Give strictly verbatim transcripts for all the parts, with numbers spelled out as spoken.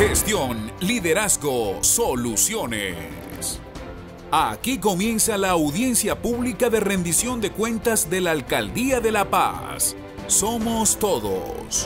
Gestión, liderazgo, soluciones. Aquí comienza la audiencia pública de rendición de cuentas de la Alcaldía de La Paz. Somos todos.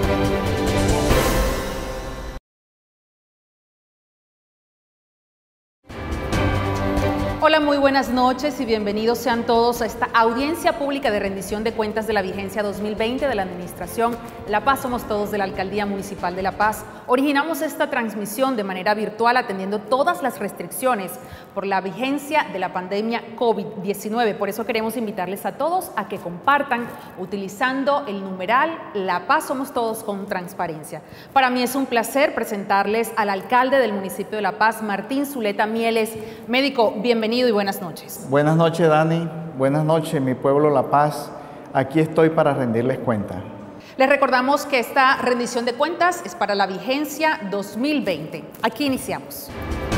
Hola, muy buenas noches y bienvenidos sean todos a esta audiencia pública de rendición de cuentas de la vigencia dos mil veinte de la Administración La Paz Somos Todos de la Alcaldía Municipal de La Paz. Originamos esta transmisión de manera virtual atendiendo todas las restricciones por la vigencia de la pandemia COVID diecinueve. Por eso queremos invitarles a todos a que compartan utilizando el numeral La Paz Somos Todos con transparencia. Para mí es un placer presentarles al alcalde del municipio de La Paz, Martín Zuleta Mieles. Médico, bienvenido y buenas noches. Buenas noches, Dani. Buenas noches, mi pueblo La Paz. Aquí estoy para rendirles cuentas. Les recordamos que esta rendición de cuentas es para la vigencia dos mil veinte. Aquí iniciamos.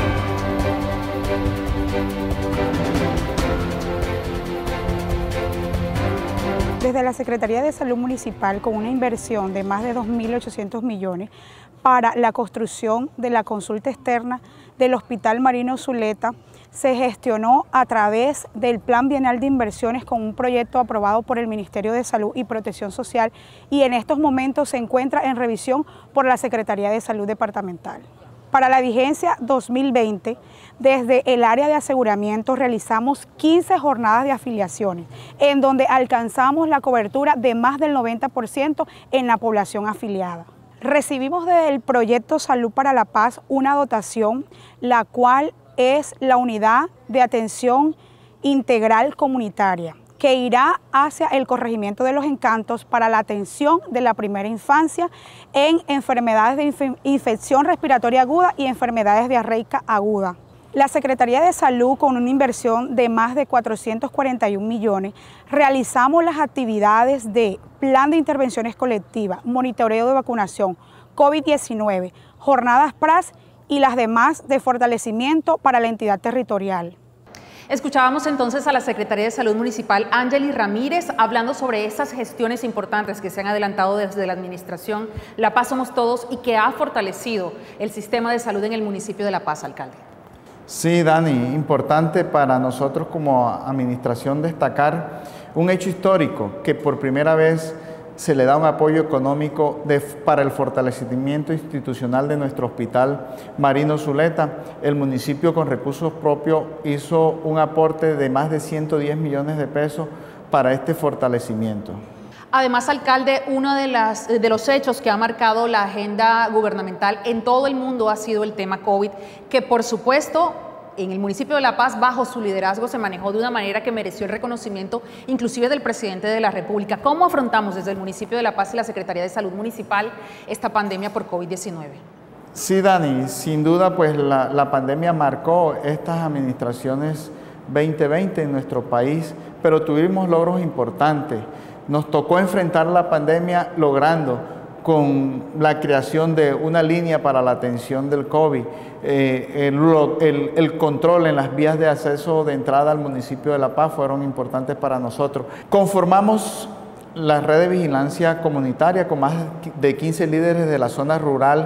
Desde la Secretaría de Salud Municipal, con una inversión de más de dos mil ochocientos millones para la construcción de la consulta externa del Hospital Marino Zuleta, se gestionó a través del Plan Bienal de Inversiones con un proyecto aprobado por el Ministerio de Salud y Protección Social y en estos momentos se encuentra en revisión por la Secretaría de Salud Departamental. Para la vigencia dos mil veinte, desde el área de aseguramiento realizamos quince jornadas de afiliaciones, en donde alcanzamos la cobertura de más del noventa por ciento en la población afiliada. Recibimos del proyecto Salud para la Paz una dotación, la cual es la unidad de atención integral comunitaria, que irá hacia el corregimiento de los encantos para la atención de la primera infancia en enfermedades de inf infección respiratoria aguda y enfermedades diarreicas agudas. La Secretaría de Salud, con una inversión de más de cuatrocientos cuarenta y un millones, realizamos las actividades de plan de intervenciones colectivas, monitoreo de vacunación, COVID diecinueve, jornadas P R A S y las demás de fortalecimiento para la entidad territorial. Escuchábamos entonces a la Secretaría de Salud Municipal, Ángeli Ramírez, hablando sobre esas gestiones importantes que se han adelantado desde la Administración La Paz Somos Todos y que ha fortalecido el sistema de salud en el municipio de La Paz, alcalde. Sí, Dani, importante para nosotros como administración destacar un hecho histórico que por primera vez se le da un apoyo económico de, para el fortalecimiento institucional de nuestro Hospital Marino Zuleta. El municipio con recursos propios hizo un aporte de más de ciento diez millones de pesos para este fortalecimiento. Además, alcalde, uno de, las, de los hechos que ha marcado la agenda gubernamental en todo el mundo ha sido el tema COVID, que por supuesto en el municipio de La Paz, bajo su liderazgo, se manejó de una manera que mereció el reconocimiento inclusive del presidente de la República. ¿Cómo afrontamos desde el municipio de La Paz y la Secretaría de Salud Municipal esta pandemia por COVID diecinueve? Sí, Dani, sin duda pues la, la pandemia marcó estas administraciones veinte veinte en nuestro país, pero tuvimos logros importantes. Nos tocó enfrentar la pandemia logrando con la creación de una línea para la atención del COVID, eh, el, el, el control en las vías de acceso de entrada al municipio de La Paz fueron importantes para nosotros. Conformamos la red de vigilancia comunitaria con más de quince líderes de la zona rural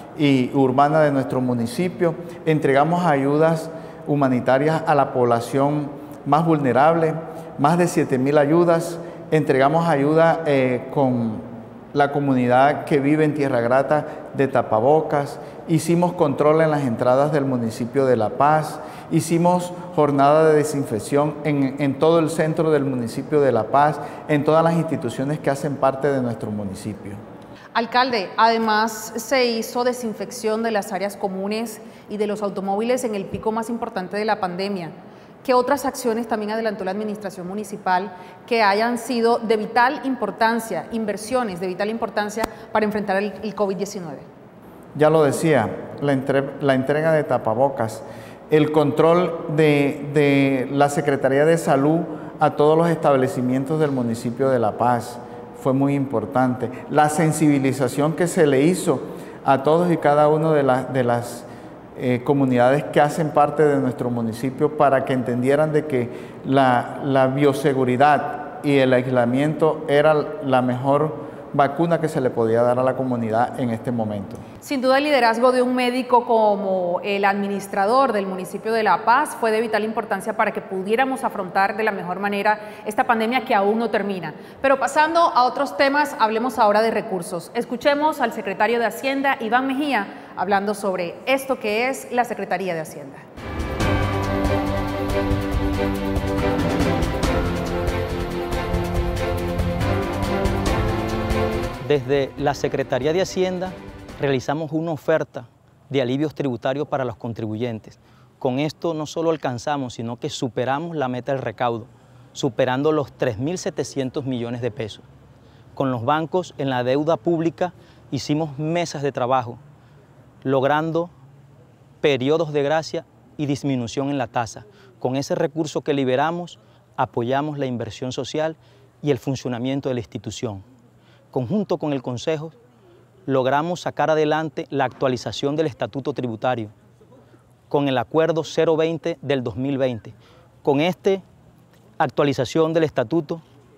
y urbana de nuestro municipio. Entregamos ayudas humanitarias a la población más vulnerable, más de siete mil ayudas. Entregamos ayuda eh, con la comunidad que vive en Tierra Grata de tapabocas, hicimos control en las entradas del municipio de La Paz, hicimos jornada de desinfección en, en todo el centro del municipio de La Paz, en todas las instituciones que hacen parte de nuestro municipio. Alcalde, además se hizo desinfección de las áreas comunes y de los automóviles en el pico más importante de la pandemia. ¿Qué otras acciones también adelantó la Administración Municipal que hayan sido de vital importancia, inversiones de vital importancia para enfrentar el, el COVID diecinueve? Ya lo decía, la, entre, la entrega de tapabocas, el control de, de la Secretaría de Salud a todos los establecimientos del municipio de La Paz fue muy importante. La sensibilización que se le hizo a todos y cada uno de, la, de las Eh, comunidades que hacen parte de nuestro municipio para que entendieran de que la, la bioseguridad y el aislamiento era la mejor vacuna que se le podía dar a la comunidad en este momento. Sin duda el liderazgo de un médico como el administrador del municipio de La Paz fue de vital importancia para que pudiéramos afrontar de la mejor manera esta pandemia que aún no termina. Pero pasando a otros temas, hablemos ahora de recursos. Escuchemos al secretario de Hacienda, Iván Mejía, hablando sobre esto que es la Secretaría de Hacienda. Desde la Secretaría de Hacienda realizamos una oferta de alivios tributarios para los contribuyentes. Con esto no solo alcanzamos, sino que superamos la meta del recaudo, superando los tres mil setecientos millones de pesos. Con los bancos en la deuda pública hicimos mesas de trabajo, logrando periodos de gracia y disminución en la tasa. Con ese recurso que liberamos, apoyamos la inversión social y el funcionamiento de la institución. Conjunto con el Consejo, logramos sacar adelante la actualización del Estatuto Tributario con el Acuerdo cero veinte del dos mil veinte. Con esta actualización del Estatuto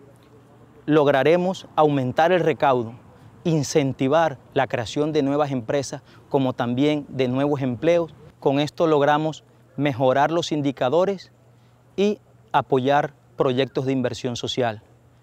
lograremos aumentar el recaudo, incentivar la creación de nuevas empresas como también de nuevos empleos. Con esto logramos mejorar los indicadores y apoyar proyectos de inversión social.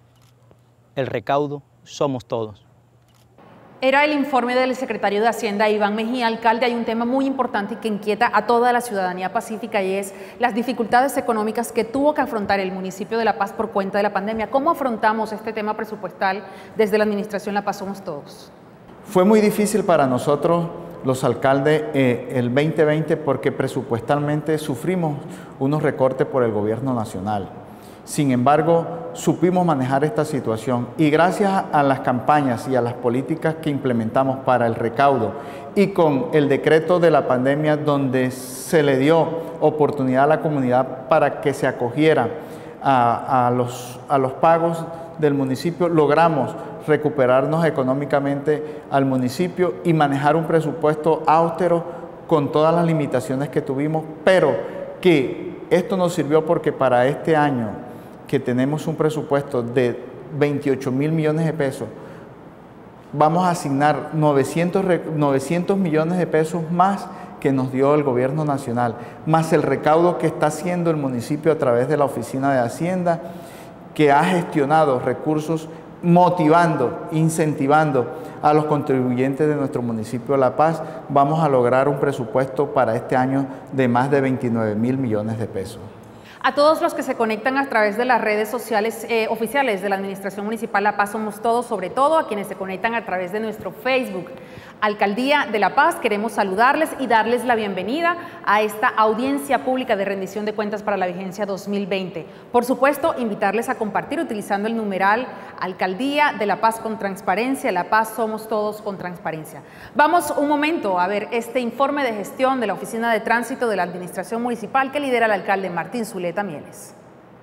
El recaudo somos todos. Era el informe del secretario de Hacienda, Iván Mejía. Alcalde, hay un tema muy importante que inquieta a toda la ciudadanía pacífica y es las dificultades económicas que tuvo que afrontar el municipio de La Paz por cuenta de la pandemia. ¿Cómo afrontamos este tema presupuestal desde la administración La Paz Somos Todos? Fue muy difícil para nosotros, los alcaldes, eh, el veinte veinte porque presupuestalmente sufrimos unos recortes por el gobierno nacional. Sin embargo, supimos manejar esta situación y gracias a las campañas y a las políticas que implementamos para el recaudo y con el decreto de la pandemia donde se le dio oportunidad a la comunidad para que se acogiera a, a, los, a los pagos del municipio, logramos recuperarnos económicamente al municipio y manejar un presupuesto austero con todas las limitaciones que tuvimos, pero que esto nos sirvió porque para este año que tenemos un presupuesto de veintiocho mil millones de pesos, vamos a asignar novecientos, novecientos millones de pesos más que nos dio el gobierno nacional, más el recaudo que está haciendo el municipio a través de la Oficina de Hacienda, que ha gestionado recursos motivando, incentivando a los contribuyentes de nuestro municipio de La Paz. Vamos a lograr un presupuesto para este año de más de veintinueve mil millones de pesos. A todos los que se conectan a través de las redes sociales eh, oficiales de la Administración Municipal La Paz Somos Todos, sobre todo a quienes se conectan a través de nuestro Facebook, Alcaldía de La Paz, queremos saludarles y darles la bienvenida a esta audiencia pública de rendición de cuentas para la vigencia dos mil veinte. Por supuesto, invitarles a compartir utilizando el numeral Alcaldía de La Paz con transparencia, La Paz Somos Todos con transparencia. Vamos un momento a ver este informe de gestión de la Oficina de Tránsito de la Administración Municipal que lidera el alcalde Martín Zuleta Mieles.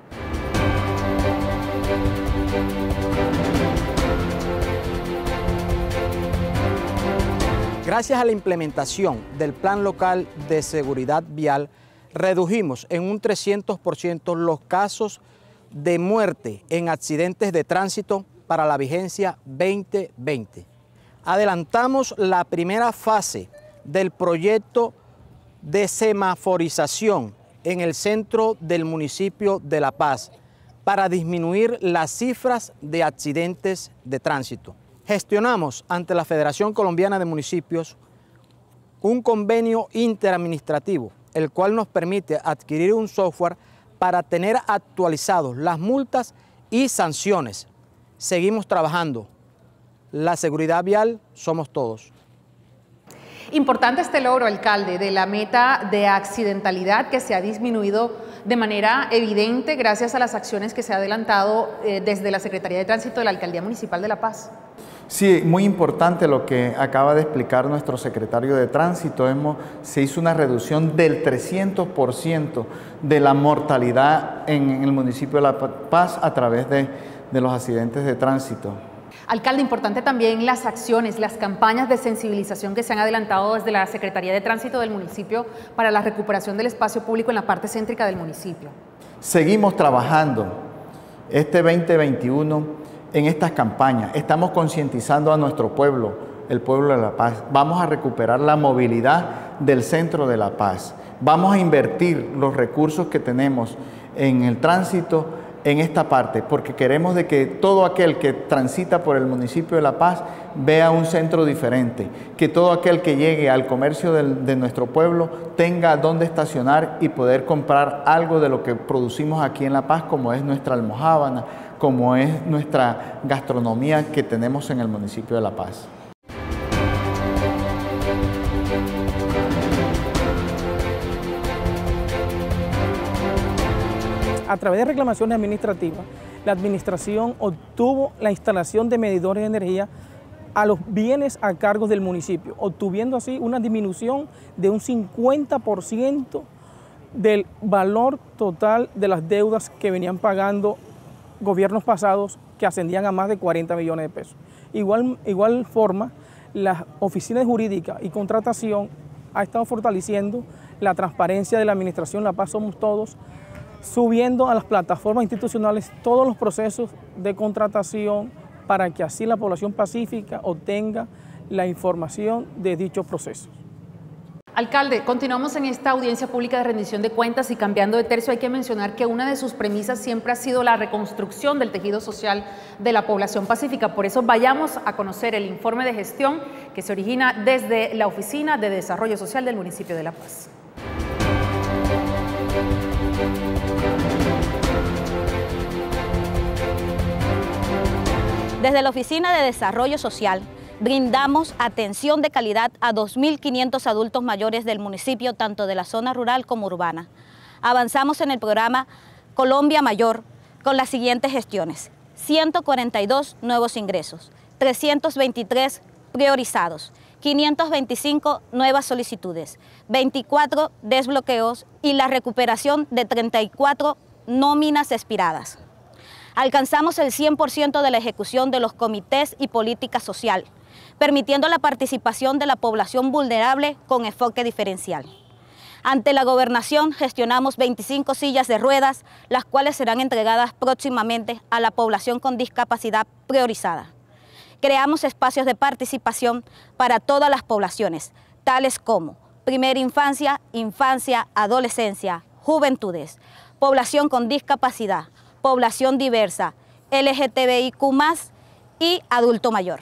Gracias a la implementación del Plan Local de Seguridad Vial, redujimos en un trescientos por ciento los casos de muerte en accidentes de tránsito para la vigencia veinte veinte. Adelantamos la primera fase del proyecto de semaforización en el centro del municipio de La Paz para disminuir las cifras de accidentes de tránsito. Gestionamos ante la Federación Colombiana de Municipios un convenio interadministrativo, el cual nos permite adquirir un software para tener actualizados las multas y sanciones. Seguimos trabajando. La seguridad vial somos todos. Importante este logro, alcalde, de la meta de accidentalidad que se ha disminuido de manera evidente gracias a las acciones que se ha adelantado eh, desde la Secretaría de Tránsito de la Alcaldía Municipal de La Paz. Sí, muy importante lo que acaba de explicar nuestro secretario de Tránsito. Hemos, se hizo una reducción del trescientos por ciento de la mortalidad en el municipio de La Paz a través de, de los accidentes de tránsito. Alcalde, importante también las acciones, las campañas de sensibilización que se han adelantado desde la Secretaría de Tránsito del municipio para la recuperación del espacio público en la parte céntrica del municipio. Seguimos trabajando. Este veinte veintiuno en estas campañas. Estamos concientizando a nuestro pueblo, el pueblo de La Paz. Vamos a recuperar la movilidad del centro de La Paz. Vamos a invertir los recursos que tenemos en el tránsito en esta parte, porque queremos de que todo aquel que transita por el municipio de La Paz vea un centro diferente, que todo aquel que llegue al comercio del, de nuestro pueblo tenga dónde estacionar y poder comprar algo de lo que producimos aquí en La Paz, como es nuestra almojábana, como es nuestra gastronomía que tenemos en el municipio de La Paz. A través de reclamaciones administrativas, la administración obtuvo la instalación de medidores de energía a los bienes a cargo del municipio, obtuviendo así una disminución de un cincuenta por ciento del valor total de las deudas que venían pagando gobiernos pasados, que ascendían a más de cuarenta millones de pesos. Igual, igual forma, la oficina jurídica y contratación ha estado fortaleciendo la transparencia de la administración La Paz Somos Todos, subiendo a las plataformas institucionales todos los procesos de contratación para que así la población pacífica obtenga la información de dichos procesos. Alcalde, continuamos en esta audiencia pública de rendición de cuentas y cambiando de tercio, hay que mencionar que una de sus premisas siempre ha sido la reconstrucción del tejido social de la población pacífica. Por eso vayamos a conocer el informe de gestión que se origina desde la Oficina de Desarrollo Social del municipio de La Paz. Desde la Oficina de Desarrollo Social, brindamos atención de calidad a dos mil quinientos adultos mayores del municipio, tanto de la zona rural como urbana. Avanzamos en el programa Colombia Mayor con las siguientes gestiones: ciento cuarenta y dos nuevos ingresos, trescientos veintitrés priorizados, quinientas veinticinco nuevas solicitudes, veinticuatro desbloqueos y la recuperación de treinta y cuatro nóminas expiradas. Alcanzamos el cien por ciento de la ejecución de los comités y política social, permitiendo la participación de la población vulnerable con enfoque diferencial. Ante la gobernación gestionamos veinticinco sillas de ruedas, las cuales serán entregadas próximamente a la población con discapacidad priorizada. Creamos espacios de participación para todas las poblaciones, tales como primera infancia, infancia, adolescencia, juventudes, población con discapacidad, población diversa, L G T B I Q más, y adulto mayor.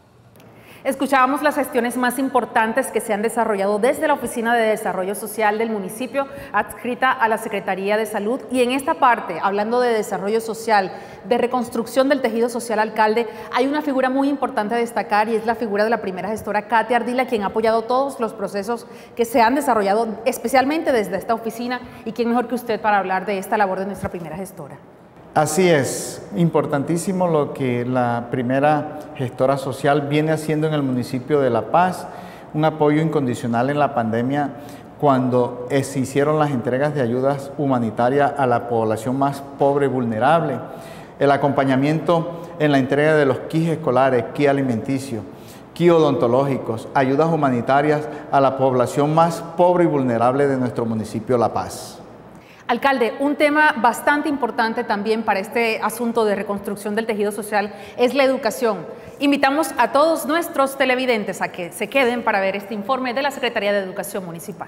Escuchábamos las gestiones más importantes que se han desarrollado desde la Oficina de Desarrollo Social del municipio, adscrita a la Secretaría de Salud. Y en esta parte, hablando de desarrollo social, de reconstrucción del tejido social, alcalde, hay una figura muy importante a destacar y es la figura de la primera gestora, Katia Ardila, quien ha apoyado todos los procesos que se han desarrollado, especialmente desde esta oficina. ¿Y quién mejor que usted para hablar de esta labor de nuestra primera gestora? Así es, importantísimo lo que la primera gestora social viene haciendo en el municipio de La Paz, un apoyo incondicional en la pandemia cuando se hicieron las entregas de ayudas humanitarias a la población más pobre y vulnerable, el acompañamiento en la entrega de los kits escolares, kits alimenticios, kits odontológicos, ayudas humanitarias a la población más pobre y vulnerable de nuestro municipio La Paz. Alcalde, un tema bastante importante también para este asunto de reconstrucción del tejido social es la educación. Invitamos a todos nuestros televidentes a que se queden para ver este informe de la Secretaría de Educación Municipal.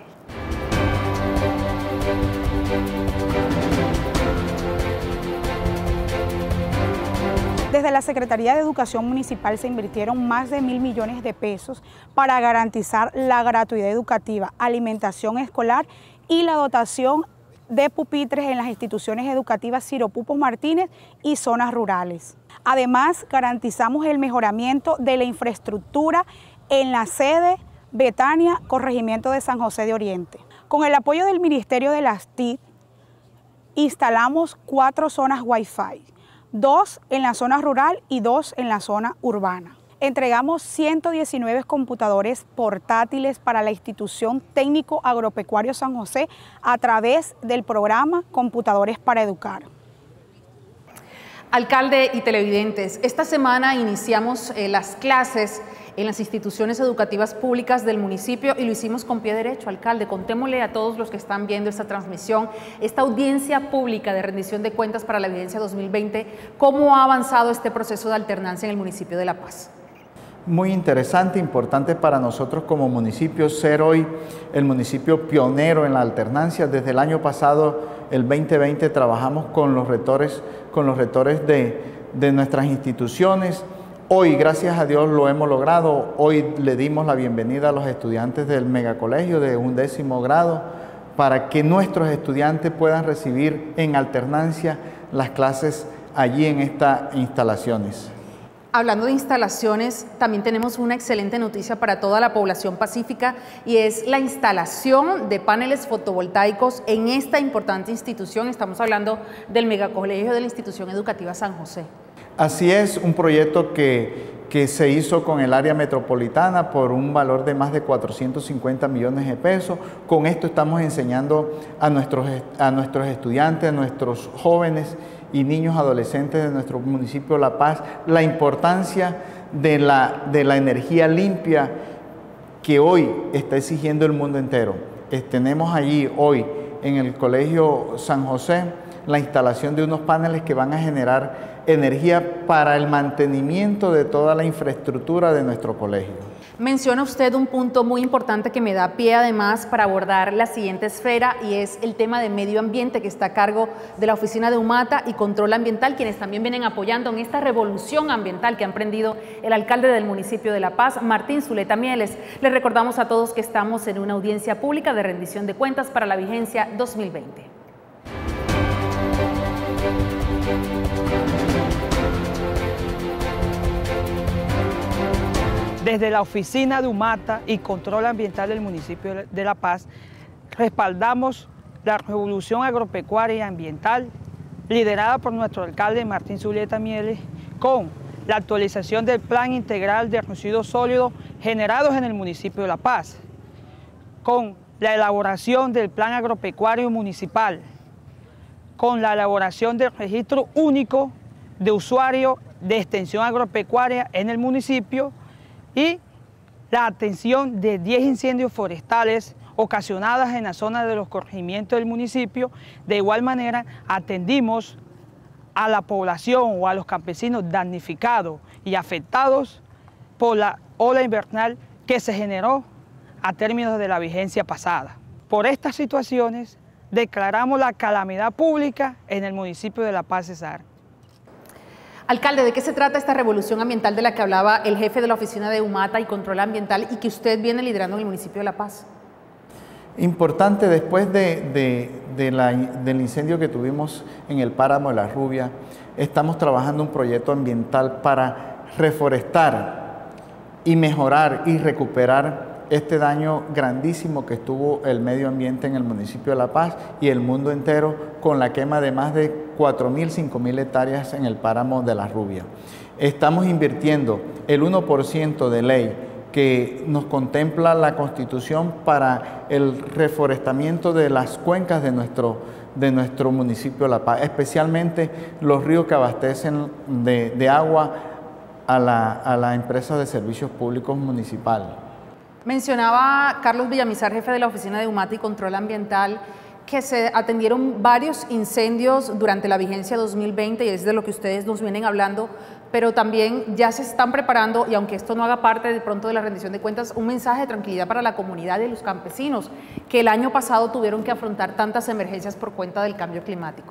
Desde la Secretaría de Educación Municipal se invirtieron más de mil millones de pesos para garantizar la gratuidad educativa, alimentación escolar y la dotación de pupitres en las instituciones educativas Ciro Pupos Martínez y zonas rurales. Además, garantizamos el mejoramiento de la infraestructura en la sede Betania, corregimiento de San José de Oriente. Con el apoyo del Ministerio de las T I C, instalamos cuatro zonas Wi-Fi, dos en la zona rural y dos en la zona urbana. Entregamos ciento diecinueve computadores portátiles para la institución técnico agropecuario San José a través del programa Computadores para Educar. Alcalde y televidentes, esta semana iniciamos eh, las clases en las instituciones educativas públicas del municipio y lo hicimos con pie derecho. Alcalde, contémosle a todos los que están viendo esta transmisión, esta audiencia pública de rendición de cuentas para la vigencia dos mil veinte, ¿cómo ha avanzado este proceso de alternancia en el municipio de La Paz? Muy interesante, importante para nosotros como municipio ser hoy el municipio pionero en la alternancia. Desde el año pasado, el veinte veinte, trabajamos con los rectores, con los rectores de, de nuestras instituciones. Hoy, gracias a Dios, lo hemos logrado. Hoy le dimos la bienvenida a los estudiantes del megacolegio de undécimo grado para que nuestros estudiantes puedan recibir en alternancia las clases allí en estas instalaciones. Hablando de instalaciones, también tenemos una excelente noticia para toda la población pacífica y es la instalación de paneles fotovoltaicos en esta importante institución. Estamos hablando del megacolegio de la institución educativa San José. Así es, un proyecto que, que se hizo con el área metropolitana por un valor de más de cuatrocientos cincuenta millones de pesos. Con esto estamos enseñando a nuestros, a nuestros estudiantes, a nuestros jóvenes y niños adolescentes de nuestro municipio La Paz, la importancia de la, de la energía limpia que hoy está exigiendo el mundo entero. Eh, tenemos allí hoy en el Colegio San José la instalación de unos paneles que van a generar energía para el mantenimiento de toda la infraestructura de nuestro colegio. Menciona usted un punto muy importante que me da pie además para abordar la siguiente esfera y es el tema de medio ambiente que está a cargo de la Oficina de Humata y Control Ambiental, quienes también vienen apoyando en esta revolución ambiental que ha emprendido el alcalde del municipio de La Paz, Martín Zuleta Mieles. Les recordamos a todos que estamos en una audiencia pública de rendición de cuentas para la vigencia dos mil veinte. Desde la Oficina de Humata y Control Ambiental del municipio de La Paz, respaldamos la revolución agropecuaria y ambiental liderada por nuestro alcalde Martín Zuleta Mieles con la actualización del Plan Integral de Residuos Sólidos generados en el municipio de La Paz, con la elaboración del Plan Agropecuario Municipal, con la elaboración del Registro Único de Usuario de Extensión Agropecuaria en el municipio, y la atención de diez incendios forestales ocasionadas en la zona de los corregimientos del municipio. De igual manera, atendimos a la población o a los campesinos damnificados y afectados por la ola invernal que se generó a términos de la vigencia pasada. Por estas situaciones, declaramos la calamidad pública en el municipio de La Paz, Cesar. Alcalde, ¿de qué se trata esta revolución ambiental de la que hablaba el jefe de la Oficina de Humata y Control Ambiental y que usted viene liderando en el municipio de La Paz? Importante, después de, de, de la, del incendio que tuvimos en el páramo de La Rubia, estamos trabajando un proyecto ambiental para reforestar y mejorar y recuperar este daño grandísimo que estuvo el medio ambiente en el municipio de La Paz y el mundo entero con la quema de más de cuatro mil, cinco mil hectáreas en el páramo de La Rubia. Estamos invirtiendo el uno por ciento de ley que nos contempla la Constitución para el reforestamiento de las cuencas de nuestro, de nuestro municipio de La Paz, especialmente los ríos que abastecen de, de agua a la, a la empresa de servicios públicos municipal. Mencionaba Carlos Villamizar, jefe de la Oficina de Humata y Control Ambiental, que se atendieron varios incendios durante la vigencia dos mil veinte y es de lo que ustedes nos vienen hablando, pero también ya se están preparando, y aunque esto no haga parte de pronto de la rendición de cuentas, un mensaje de tranquilidad para la comunidad y los campesinos que el año pasado tuvieron que afrontar tantas emergencias por cuenta del cambio climático.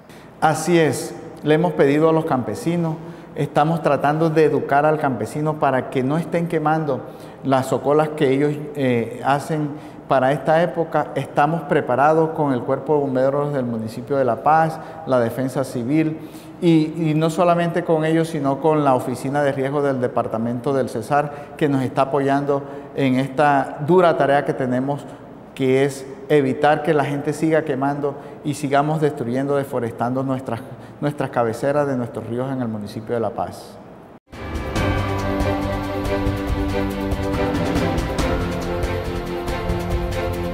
Así es, le hemos pedido a los campesinos, estamos tratando de educar al campesino para que no estén quemando las socolas que ellos eh, hacen para esta época. Estamos preparados con el Cuerpo de Bomberos del municipio de La Paz, la Defensa Civil y, y no solamente con ellos, sino con la Oficina de Riesgo del Departamento del Cesar, que nos está apoyando en esta dura tarea que tenemos, que es evitar que la gente siga quemando y sigamos destruyendo, deforestando nuestras, nuestras cabeceras de nuestros ríos en el municipio de La Paz.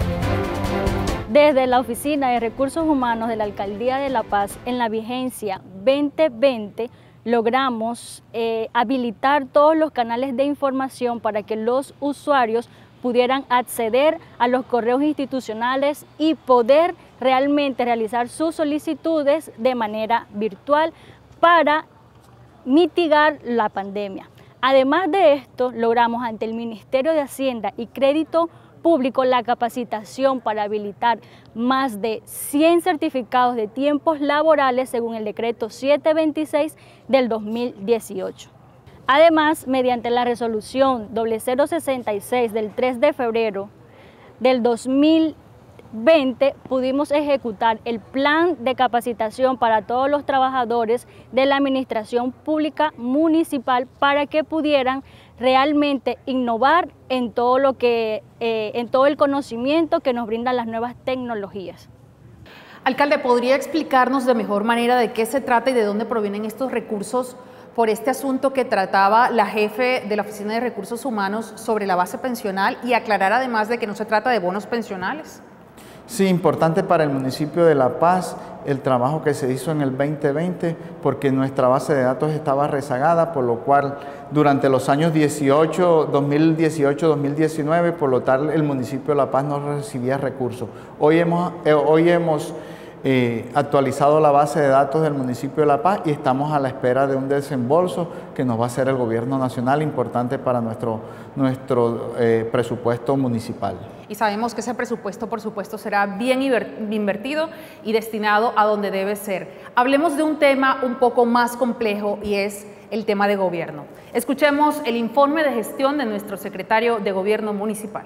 Desde la Oficina de Recursos Humanos de la Alcaldía de La Paz, en la vigencia veinte veinte logramos eh, habilitar todos los canales de información para que los usuarios pudieran acceder a los correos institucionales y poder realmente realizar sus solicitudes de manera virtual para mitigar la pandemia. Además de esto, logramos ante el Ministerio de Hacienda y Crédito Público la capacitación para habilitar más de cien certificados de tiempos laborales según el decreto setecientos veintiséis del dos mil dieciocho. Además, mediante la resolución cero cero sesenta y seis del tres de febrero del dos mil veinte, pudimos ejecutar el plan de capacitación para todos los trabajadores de la Administración Pública Municipal para que pudieran realmente innovar en todo lo que, eh, en todo el conocimiento que nos brindan las nuevas tecnologías. Alcalde, ¿podría explicarnos de mejor manera de qué se trata y de dónde provienen estos recursos por este asunto que trataba la jefe de la Oficina de Recursos Humanos sobre la base pensional y aclarar además de que no se trata de bonos pensionales? Sí, importante para el municipio de La Paz el trabajo que se hizo en el veinte veinte porque nuestra base de datos estaba rezagada, por lo cual durante los años dos mil dieciocho dos mil diecinueve, por lo tal el municipio de La Paz no recibía recursos. Hoy hemos, eh, hoy hemos eh, actualizado la base de datos del municipio de La Paz y estamos a la espera de un desembolso que nos va a hacer el gobierno nacional, importante para nuestro, nuestro eh, presupuesto municipal. Y sabemos que ese presupuesto, por supuesto, será bien invertido y destinado a donde debe ser. Hablemos de un tema un poco más complejo y es el tema de gobierno. Escuchemos el informe de gestión de nuestro secretario de Gobierno Municipal.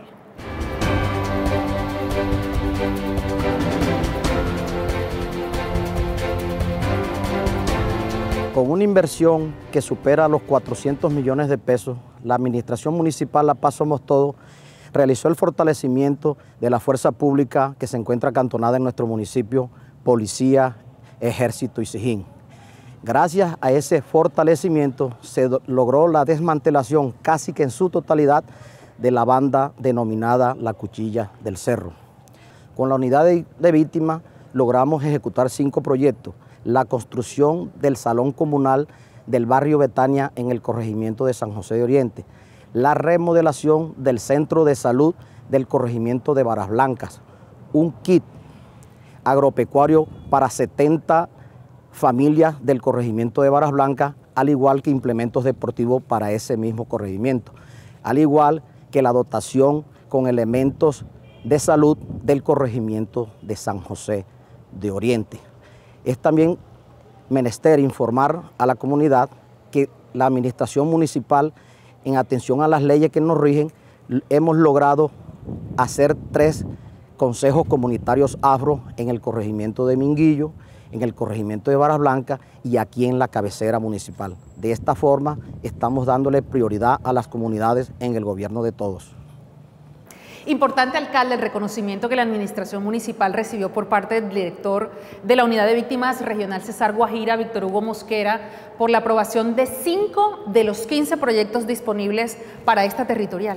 Con una inversión que supera los cuatrocientos millones de pesos, la Administración Municipal La Paz Somos Todos realizó el fortalecimiento de la fuerza pública que se encuentra acantonada en nuestro municipio, Policía, Ejército y Sijín. Gracias a ese fortalecimiento se logró la desmantelación casi que en su totalidad de la banda denominada La Cuchilla del Cerro. Con la unidad de, de víctimas logramos ejecutar cinco proyectos: la construcción del Salón Comunal del barrio Betania en el corregimiento de San José de Oriente, la remodelación del Centro de Salud del corregimiento de Varas Blancas, un kit agropecuario para setenta familias del corregimiento de Varas Blancas, al igual que implementos deportivos para ese mismo corregimiento, al igual que la dotación con elementos de salud del corregimiento de San José de Oriente. Es también menester informar a la comunidad que la Administración Municipal, en atención a las leyes que nos rigen, hemos logrado hacer tres consejos comunitarios afro en el corregimiento de Minguillo, en el corregimiento de Varas Blancas y aquí en la cabecera municipal. De esta forma estamos dándole prioridad a las comunidades en el gobierno de todos. Importante, alcalde, el reconocimiento que la Administración Municipal recibió por parte del director de la Unidad de Víctimas Regional Cesar Guajira, Víctor Hugo Mosquera, por la aprobación de cinco de los quince proyectos disponibles para esta territorial.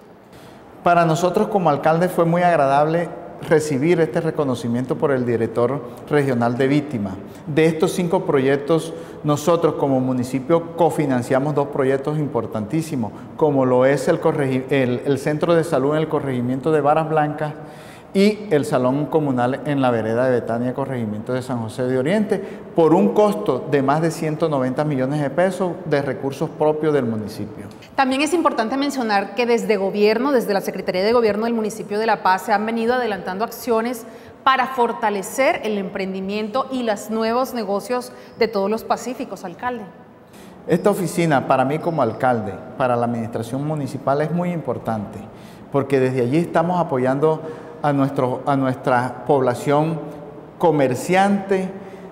Para nosotros como alcalde fue muy agradable recibir este reconocimiento por el director regional de víctimas. De estos cinco proyectos, nosotros como municipio cofinanciamos dos proyectos importantísimos, como lo es el, el, el Centro de Salud en el corregimiento de Varas Blancas y el Salón Comunal en la vereda de Betania, corregimiento de San José de Oriente, por un costo de más de ciento noventa millones de pesos de recursos propios del municipio. También es importante mencionar que desde gobierno, desde la Secretaría de Gobierno del municipio de La Paz, se han venido adelantando acciones para fortalecer el emprendimiento y los nuevos negocios de todos los pacíficos, alcalde. Esta oficina, para mí como alcalde, para la administración municipal, es muy importante, porque desde allí estamos apoyando a, nuestro, a nuestra población comerciante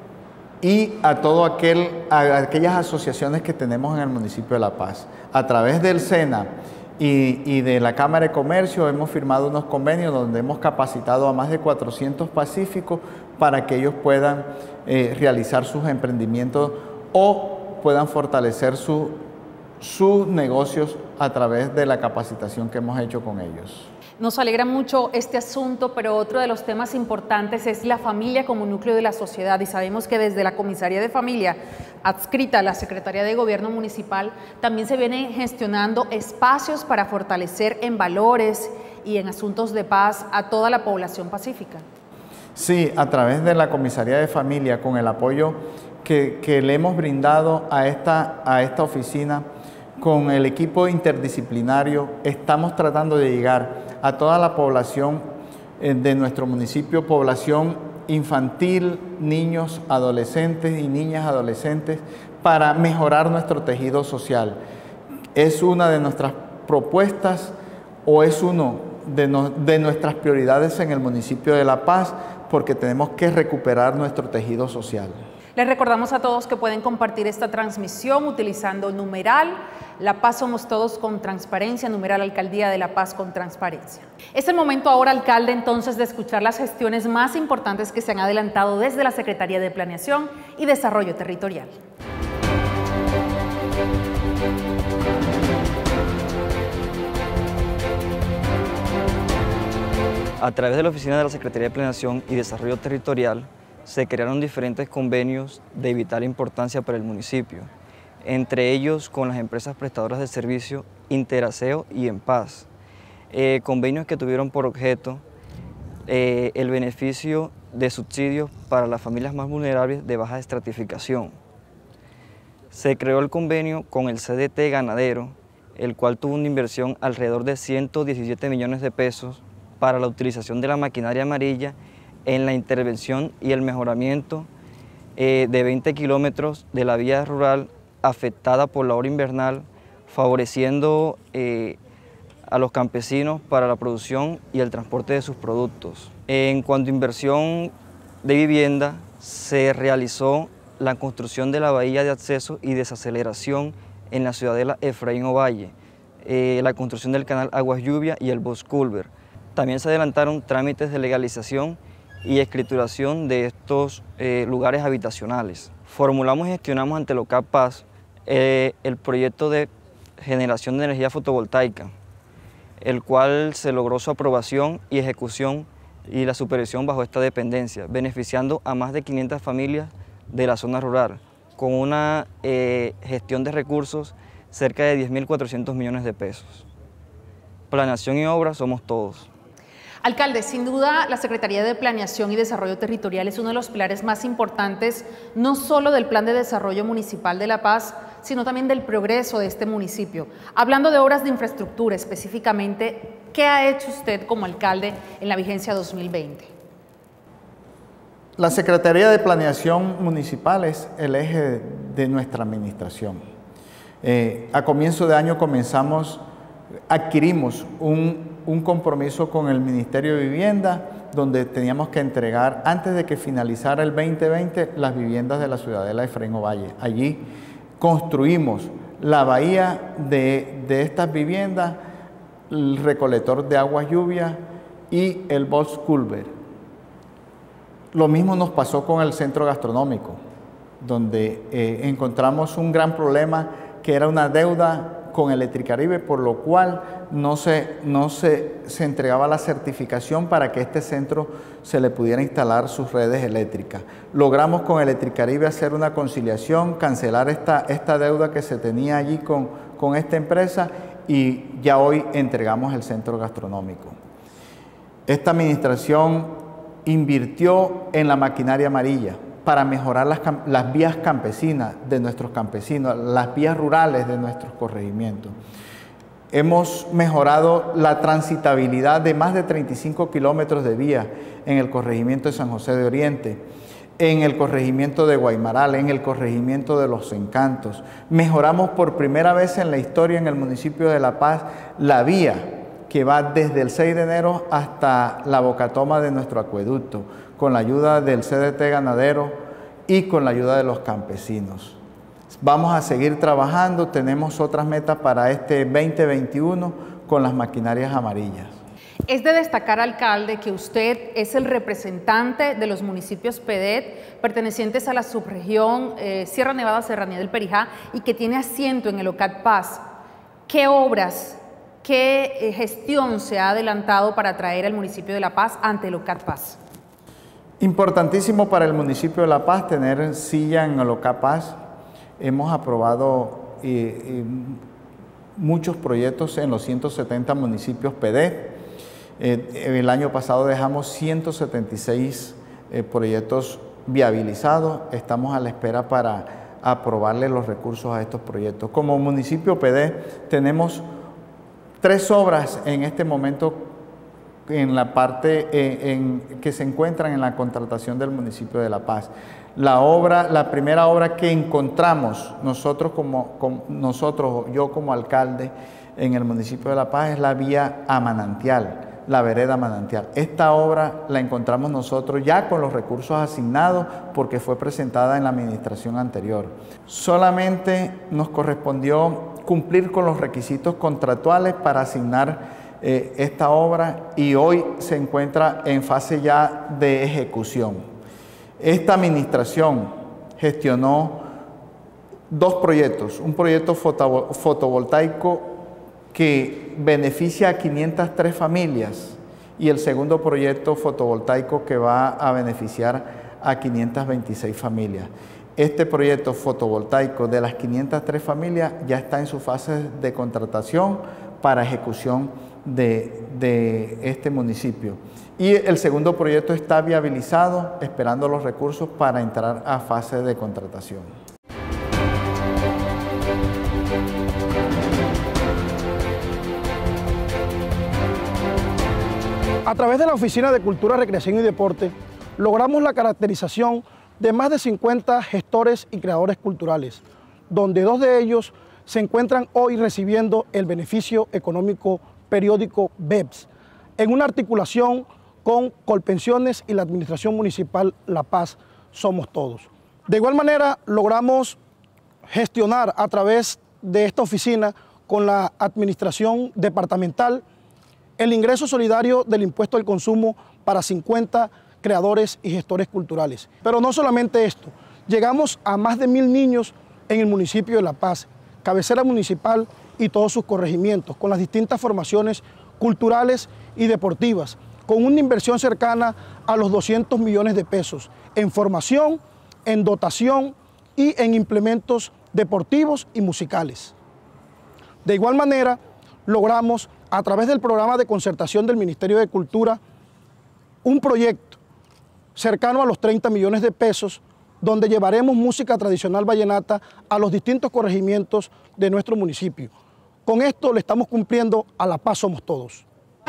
y a todo aquel, a aquellas asociaciones que tenemos en el municipio de La Paz. A través del SENA y, y de la Cámara de Comercio hemos firmado unos convenios donde hemos capacitado a más de cuatrocientos pacíficos para que ellos puedan eh, realizar sus emprendimientos o puedan fortalecer su, sus negocios a través de la capacitación que hemos hecho con ellos. Nos alegra mucho este asunto, pero otro de los temas importantes es la familia como núcleo de la sociedad, y sabemos que desde la Comisaría de Familia, adscrita a la Secretaría de Gobierno Municipal, también se vienen gestionando espacios para fortalecer en valores y en asuntos de paz a toda la población pacífica. Sí, a través de la Comisaría de Familia, con el apoyo que, que le hemos brindado a esta, a esta oficina, con el equipo interdisciplinario, estamos tratando de llegar a toda la población de nuestro municipio, población infantil, niños, adolescentes y niñas adolescentes, para mejorar nuestro tejido social. Es una de nuestras propuestas o es uno de, no, de nuestras prioridades en el municipio de La Paz, porque tenemos que recuperar nuestro tejido social. Les recordamos a todos que pueden compartir esta transmisión utilizando numeral La Paz Somos Todos con Transparencia, numeral Alcaldía de La Paz con Transparencia. Es el momento ahora, alcalde, entonces, de escuchar las gestiones más importantes que se han adelantado desde la Secretaría de Planeación y Desarrollo Territorial. A través de la Oficina de la Secretaría de Planeación y Desarrollo Territorial, se crearon diferentes convenios de vital importancia para el municipio, entre ellos con las empresas prestadoras de servicio Interaseo y En Paz, eh, convenios que tuvieron por objeto eh, el beneficio de subsidios para las familias más vulnerables de baja estratificación. Se creó el convenio con el C D T ganadero, el cual tuvo una inversión alrededor de ciento diecisiete millones de pesos para la utilización de la maquinaria amarilla en la intervención y el mejoramiento eh, de veinte kilómetros de la vía rural afectada por la hora invernal, favoreciendo eh, a los campesinos para la producción y el transporte de sus productos. En cuanto a inversión de vivienda, se realizó la construcción de la bahía de acceso y desaceleración en la ciudadela Efraín Ovalle, eh, la construcción del canal Aguas Lluvia y el Bos Culver. También se adelantaron trámites de legalización y escrituración de estos eh, lugares habitacionales. Formulamos y gestionamos ante Local Paz eh, el proyecto de generación de energía fotovoltaica, el cual se logró su aprobación y ejecución y la supervisión bajo esta dependencia, beneficiando a más de quinientas familias de la zona rural, con una eh, gestión de recursos cerca de diez mil cuatrocientos millones de pesos. Planeación y obra somos todos. Alcalde, sin duda la Secretaría de Planeación y Desarrollo Territorial es uno de los pilares más importantes, no solo del Plan de Desarrollo Municipal de La Paz, sino también del progreso de este municipio. Hablando de obras de infraestructura específicamente, ¿qué ha hecho usted como alcalde en la vigencia dos mil veinte? La Secretaría de Planeación Municipal es el eje de nuestra administración. Eh, a comienzo de año comenzamos, adquirimos un un compromiso con el Ministerio de Vivienda, donde teníamos que entregar, antes de que finalizara el veinte veinte, las viviendas de la ciudadela Efraín Ovalle. Allí construimos la bahía de, de estas viviendas, el recolector de aguas lluvia y el Bos Culver. Lo mismo nos pasó con el centro gastronómico, donde eh, encontramos un gran problema, que era una deuda con Electricaribe, por lo cual no, se, no se, se entregaba la certificación para que este centro se le pudiera instalar sus redes eléctricas. Logramos con Electricaribe hacer una conciliación, cancelar esta, esta deuda que se tenía allí con, con esta empresa, y ya hoy entregamos el centro gastronómico. Esta administración invirtió en la maquinaria amarilla para mejorar las, las vías campesinas de nuestros campesinos, las vías rurales de nuestros corregimientos. Hemos mejorado la transitabilidad de más de treinta y cinco kilómetros de vía en el corregimiento de San José de Oriente, en el corregimiento de Guaymaral, en el corregimiento de Los Encantos. Mejoramos por primera vez en la historia en el municipio de La Paz la vía que va desde el seis de enero hasta la bocatoma de nuestro acueducto, con la ayuda del C D T ganadero y con la ayuda de los campesinos. Vamos a seguir trabajando, tenemos otras metas para este veinte veintiuno con las maquinarias amarillas. Es de destacar, alcalde, que usted es el representante de los municipios P E D E T pertenecientes a la subregión eh, Sierra Nevada Serranía del Perijá y que tiene asiento en el Local Paz. ¿Qué obras ¿Qué gestión se ha adelantado para traer al municipio de La Paz ante el OCAT Paz? Importantísimo para el municipio de La Paz tener silla en el OCAT Paz. Hemos aprobado eh, eh, muchos proyectos en los ciento setenta municipios P D. Eh, el año pasado dejamos ciento setenta y seis eh, proyectos viabilizados. Estamos a la espera para aprobarle los recursos a estos proyectos. Como municipio P D tenemos tres obras en este momento en la parte eh, en, que se encuentran en la contratación del municipio de La Paz. La obra, la primera obra que encontramos nosotros como, como nosotros, yo como alcalde en el municipio de La Paz es la vía a Manantial, la vereda Manantial. Esta obra la encontramos nosotros ya con los recursos asignados porque fue presentada en la administración anterior. Solamente nos correspondió cumplir con los requisitos contractuales para asignar eh, esta obra y hoy se encuentra en fase ya de ejecución. Esta administración gestionó dos proyectos, un proyecto foto, fotovoltaico que beneficia a quinientas tres familias y el segundo proyecto fotovoltaico que va a beneficiar a quinientas veintiséis familias. Este proyecto fotovoltaico de las quinientas tres familias ya está en su fase de contratación para ejecución de, de este municipio. Y el segundo proyecto está viabilizado, esperando los recursos para entrar a fase de contratación. A través de la Oficina de Cultura, Recreación y Deporte, logramos la caracterización de más de cincuenta gestores y creadores culturales, donde dos de ellos se encuentran hoy recibiendo el beneficio económico periódico B E P S, en una articulación con Colpensiones y la Administración Municipal La Paz Somos Todos. De igual manera, logramos gestionar a través de esta oficina con la Administración Departamental el ingreso solidario del impuesto al consumo para cincuenta creadores y gestores culturales. Pero no solamente esto, llegamos a más de mil niños en el municipio de La Paz, cabecera municipal y todos sus corregimientos, con las distintas formaciones culturales y deportivas, con una inversión cercana a los doscientos millones de pesos en formación, en dotación y en implementos deportivos y musicales. De igual manera, logramos, a través del programa de concertación del Ministerio de Cultura, un proyecto cercano a los treinta millones de pesos, donde llevaremos música tradicional vallenata a los distintos corregimientos de nuestro municipio. Con esto le estamos cumpliendo a La Paz Somos Todos.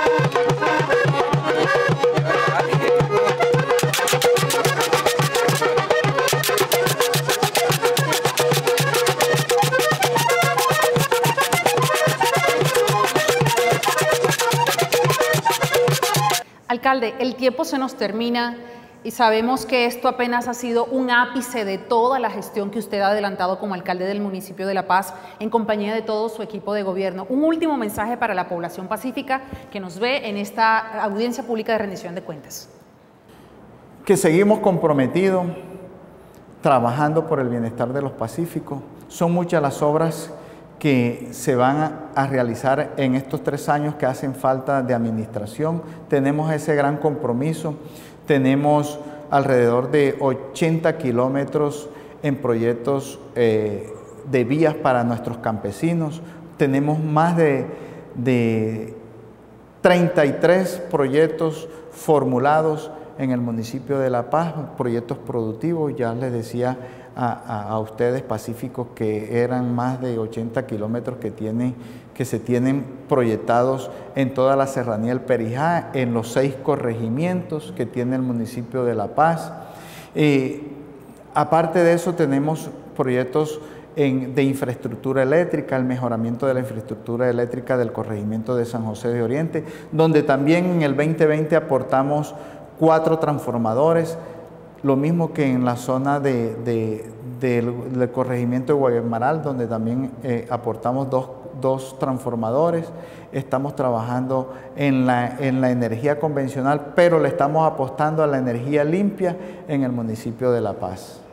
Alcalde, el tiempo se nos termina y sabemos que esto apenas ha sido un ápice de toda la gestión que usted ha adelantado como alcalde del municipio de La Paz en compañía de todo su equipo de gobierno. Un último mensaje para la población pacífica que nos ve en esta audiencia pública de rendición de cuentas. Que seguimos comprometidos, trabajando por el bienestar de los pacíficos. Son muchas las obras que se van a, a realizar en estos tres años que hacen falta de administración. Tenemos ese gran compromiso. Tenemos alrededor de ochenta kilómetros en proyectos eh, de vías para nuestros campesinos. Tenemos más de, de treinta y tres proyectos formulados en el municipio de La Paz, proyectos productivos. Ya les decía a, a, a ustedes pacíficos que eran más de ochenta kilómetros que, tienen, que se tienen proyectados en toda la serranía del Perijá, en los seis corregimientos que tiene el municipio de La Paz. Eh, aparte de eso, tenemos proyectos en, de infraestructura eléctrica, el mejoramiento de la infraestructura eléctrica del corregimiento de San José de Oriente, donde también en el veinte veinte aportamos cuatro transformadores, lo mismo que en la zona de, de, de, del, del corregimiento de Guaymaral, donde también eh, aportamos dos, dos transformadores. Estamos trabajando en la, en la energía convencional, pero le estamos apostando a la energía limpia en el municipio de La Paz.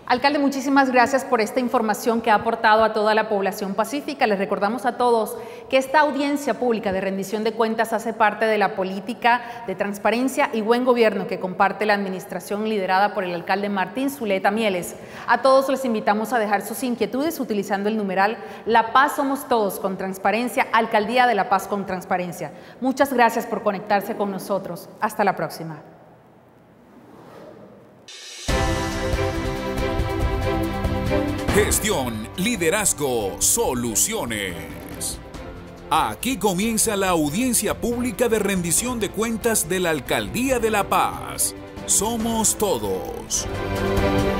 Alcalde, muchísimas gracias por esta información que ha aportado a toda la población pacífica. Les recordamos a todos que esta audiencia pública de rendición de cuentas hace parte de la política de transparencia y buen gobierno que comparte la administración liderada por el alcalde Martín Zuleta Mieles. A todos les invitamos a dejar sus inquietudes utilizando el numeral La Paz Somos Todos con Transparencia, Alcaldía de La Paz con Transparencia. Muchas gracias por conectarse con nosotros. Hasta la próxima. Gestión, liderazgo, soluciones. Aquí comienza la audiencia pública de rendición de cuentas de la Alcaldía de La Paz. Somos todos.